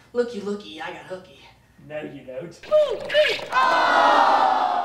Looky, looky, I got hooky. No, you don't. Oh!